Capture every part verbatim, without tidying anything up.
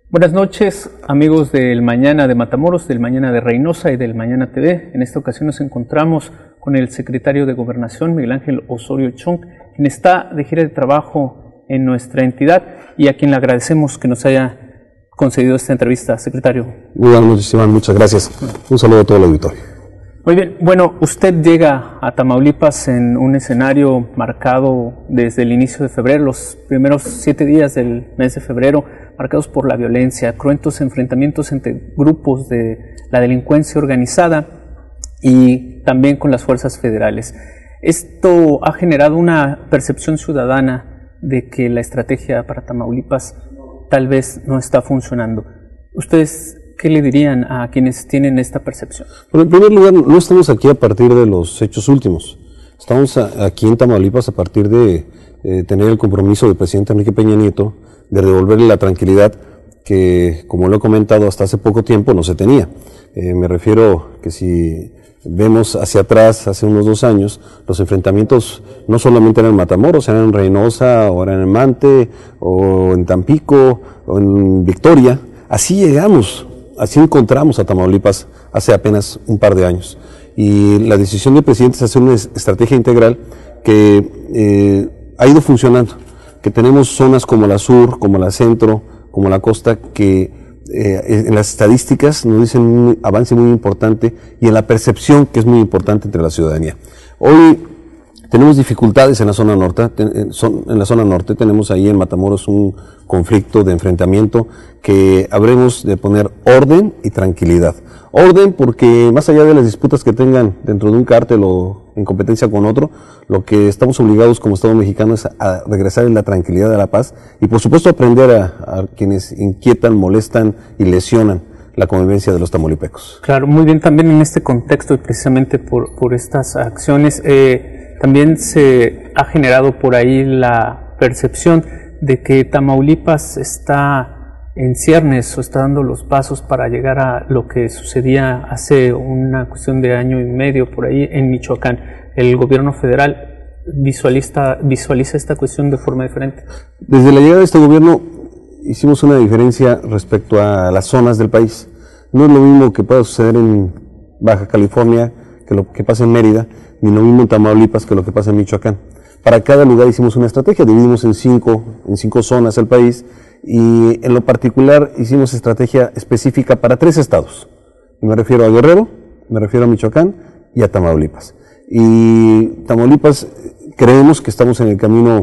Buenas noches, amigos del Mañana de Matamoros, del Mañana de Reynosa y del Mañana T V. En esta ocasión nos encontramos con el secretario de Gobernación, Miguel Ángel Osorio Chong, quien está de gira de trabajo en nuestra entidad y a quien le agradecemos que nos haya concedido esta entrevista. Secretario. Muy buenas noches, Iván, muchas gracias. Un saludo a todo el auditorio. Muy bien, bueno, usted llega a Tamaulipas en un escenario marcado desde el inicio de febrero, los primeros siete días del mes de febrero, marcados por la violencia, cruentos enfrentamientos entre grupos de la delincuencia organizada y también con las fuerzas federales. Esto ha generado una percepción ciudadana de que la estrategia para Tamaulipas tal vez no está funcionando. ¿Ustedes qué le dirían a quienes tienen esta percepción? Bueno, en primer lugar, no estamos aquí a partir de los hechos últimos. Estamos a, aquí en Tamaulipas a partir de eh, tener el compromiso del presidente Enrique Peña Nieto de devolverle la tranquilidad que, como lo he comentado, hasta hace poco tiempo no se tenía. Eh, me refiero que si vemos hacia atrás, hace unos dos años, los enfrentamientos no solamente eran en Matamoros, eran en Reynosa, o eran en Mante, o en Tampico, o en Victoria. Así llegamos, así encontramos a Tamaulipas hace apenas un par de años. Y la decisión del presidente es hacer una estrategia integral que eh, ha ido funcionando. Que tenemos zonas como la sur, como la centro, como la costa, que eh, en las estadísticas nos dicen un avance muy importante y en la percepción que es muy importante entre la ciudadanía. Hoy tenemos dificultades en la zona norte, en la zona norte tenemos ahí en Matamoros un conflicto de enfrentamiento que habremos de poner orden y tranquilidad. Orden porque más allá de las disputas que tengan dentro de un cártel o en competencia con otro, lo que estamos obligados como Estado mexicano es a regresar en la tranquilidad de la paz y por supuesto aprender a, a quienes inquietan, molestan y lesionan la convivencia de los tamaulipecos. Claro, muy bien, también en este contexto y precisamente por, por estas acciones, eh, también se ha generado por ahí la percepción de que Tamaulipas está en ciernes o está dando los pasos para llegar a lo que sucedía hace una cuestión de año y medio por ahí en Michoacán. El gobierno federal visualiza, visualiza esta cuestión de forma diferente. Desde la llegada de este gobierno hicimos una diferencia respecto a las zonas del país. No es lo mismo que pueda suceder en Baja California que lo que pasa en Mérida, ni lo mismo en Tamaulipas que lo que pasa en Michoacán. Para cada lugar hicimos una estrategia, dividimos en cinco, en cinco zonas el país y en lo particular hicimos estrategia específica para tres estados. Y me refiero a Guerrero, me refiero a Michoacán y a Tamaulipas. Y Tamaulipas creemos que estamos en el camino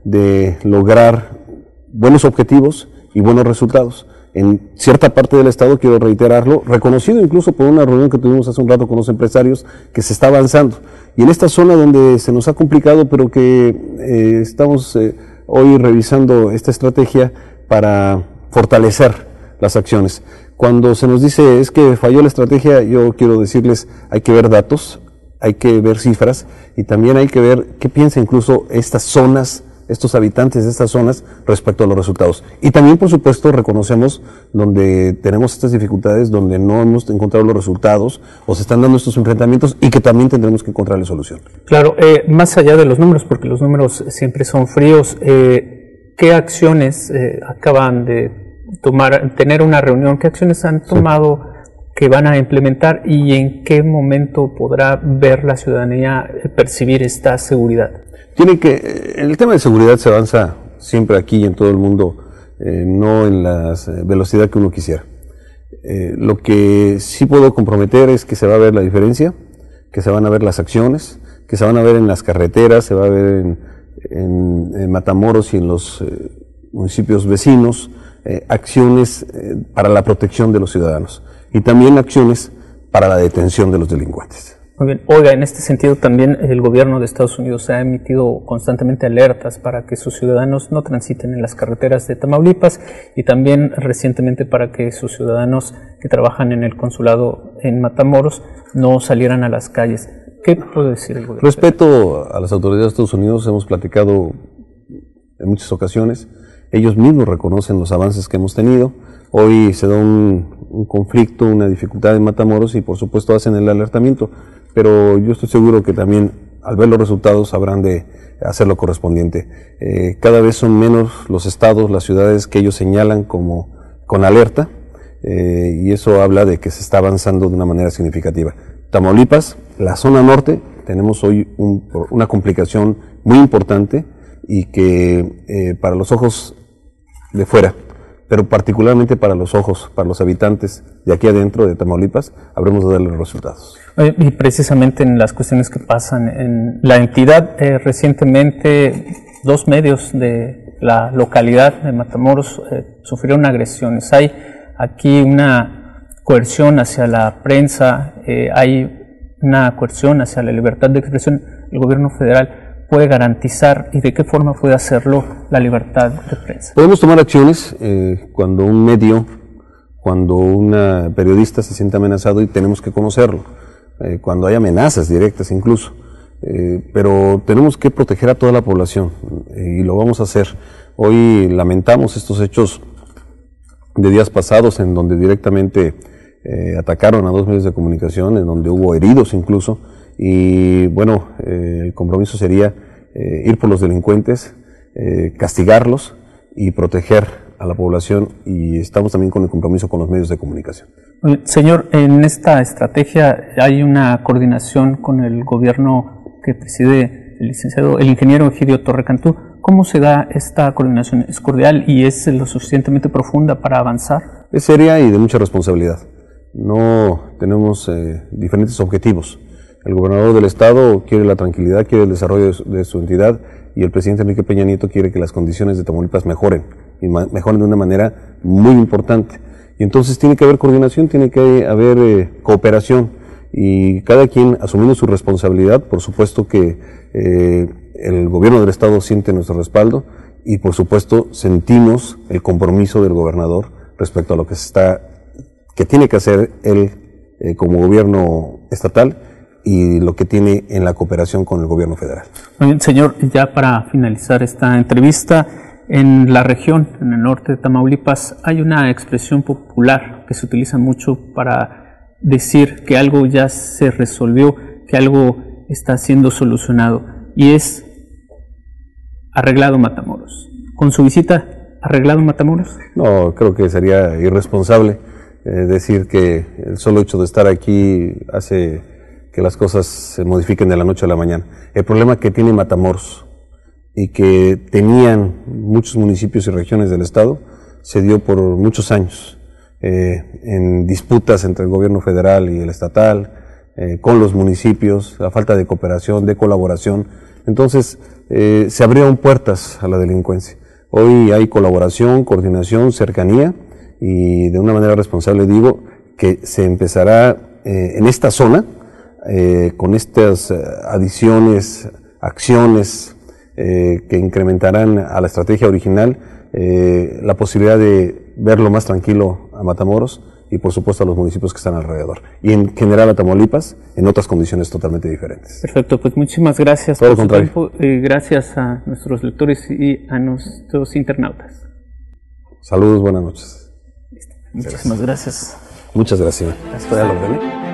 de lograr buenos objetivos y buenos resultados. En cierta parte del estado, quiero reiterarlo, reconocido incluso por una reunión que tuvimos hace un rato con los empresarios, que se está avanzando. Y en esta zona donde se nos ha complicado, pero que eh, estamos eh, hoy revisando esta estrategia para fortalecer las acciones. Cuando se nos dice es que falló la estrategia, yo quiero decirles, hay que ver datos, hay que ver cifras y también hay que ver qué piensa incluso estas zonas, estos habitantes de estas zonas respecto a los resultados. Y también, por supuesto, reconocemos donde tenemos estas dificultades, donde no hemos encontrado los resultados o se están dando estos enfrentamientos y que también tendremos que encontrarle solución. Claro, eh, más allá de los números, porque los números siempre son fríos, eh, ¿qué acciones eh, acaban de tomar, tener una reunión, qué acciones han tomado sí. que van a implementar y en qué momento podrá ver la ciudadanía percibir esta seguridad? Tiene que, en el tema de seguridad se avanza siempre aquí y en todo el mundo, eh, no en la velocidad que uno quisiera. Eh, lo que sí puedo comprometer es que se va a ver la diferencia, que se van a ver las acciones, que se van a ver en las carreteras, se va a ver en, en, en Matamoros y en los eh, municipios vecinos, eh, acciones eh, para la protección de los ciudadanos y también acciones para la detención de los delincuentes. Muy bien. Oiga, en este sentido también el gobierno de Estados Unidos ha emitido constantemente alertas para que sus ciudadanos no transiten en las carreteras de Tamaulipas y también recientemente para que sus ciudadanos que trabajan en el consulado en Matamoros no salieran a las calles. ¿Qué puede decir el gobierno? Respeto a las autoridades de Estados Unidos, hemos platicado en muchas ocasiones, ellos mismos reconocen los avances que hemos tenido. Hoy se da un, un conflicto, una dificultad en Matamoros y por supuesto hacen el alertamiento. Pero yo estoy seguro que también al ver los resultados habrán de hacer lo correspondiente. Eh, cada vez son menos los estados, las ciudades que ellos señalan como con alerta, eh, y eso habla de que se está avanzando de una manera significativa. Tamaulipas, la zona norte, tenemos hoy un, una complicación muy importante y que eh, para los ojos de fuera, pero particularmente para los ojos, para los habitantes de aquí adentro de Tamaulipas, habremos de darle los resultados. Y precisamente en las cuestiones que pasan en la entidad, eh, recientemente dos medios de la localidad de Matamoros eh, sufrieron agresiones. Hay aquí una coerción hacia la prensa, eh, hay una coerción hacia la libertad de expresión. El gobierno federal puede garantizar y de qué forma puede hacerlo la libertad de prensa. Podemos tomar acciones eh, cuando un medio, cuando un periodista se siente amenazado y tenemos que conocerlo, eh, cuando hay amenazas directas incluso, eh, pero tenemos que proteger a toda la población eh, y lo vamos a hacer. Hoy lamentamos estos hechos de días pasados en donde directamente eh, atacaron a dos medios de comunicación, en donde hubo heridos incluso, y bueno, eh, el compromiso sería eh, ir por los delincuentes, eh, castigarlos y proteger a la población, y estamos también con el compromiso con los medios de comunicación. Señor, en esta estrategia hay una coordinación con el gobierno que preside el licenciado, el ingeniero Egidio Torrecantú. ¿Cómo se da esta coordinación? ¿Es cordial y es lo suficientemente profunda para avanzar? Es seria y de mucha responsabilidad. No tenemos eh, diferentes objetivos. El gobernador del estado quiere la tranquilidad, quiere el desarrollo de su, de su entidad, y el presidente Enrique Peña Nieto quiere que las condiciones de Tamaulipas mejoren, y ma mejoren de una manera muy importante. Y entonces tiene que haber coordinación, tiene que haber eh, cooperación, y cada quien asumiendo su responsabilidad. Por supuesto que eh, el gobierno del estado siente nuestro respaldo, y por supuesto sentimos el compromiso del gobernador respecto a lo que se está, que tiene que hacer él eh, como gobierno estatal, y lo que tiene en la cooperación con el gobierno federal. Muy bien, señor, ya para finalizar esta entrevista, en la región, en el norte de Tamaulipas, hay una expresión popular que se utiliza mucho para decir que algo ya se resolvió, que algo está siendo solucionado, y es arreglado Matamoros. ¿Con su visita, arreglado Matamoros? No, creo que sería irresponsable eh, decir que el solo hecho de estar aquí hace que las cosas se modifiquen de la noche a la mañana. El problema que tiene Matamoros y que tenían muchos municipios y regiones del estado se dio por muchos años eh, en disputas entre el gobierno federal y el estatal, eh, con los municipios, la falta de cooperación, de colaboración. Entonces eh, se abrieron puertas a la delincuencia. Hoy hay colaboración, coordinación, cercanía, y de una manera responsable digo que se empezará eh, en esta zona, Eh, con estas eh, adiciones, acciones eh, que incrementarán a la estrategia original eh, la posibilidad de verlo más tranquilo a Matamoros y por supuesto a los municipios que están alrededor, y en general a Tamaulipas en otras condiciones totalmente diferentes. Perfecto, pues muchísimas gracias Todo por lo su contrario. tiempo, eh, gracias a nuestros lectores y a nuestros internautas. Saludos, buenas noches. Muchísimas gracias. Muchas gracias. Hasta luego.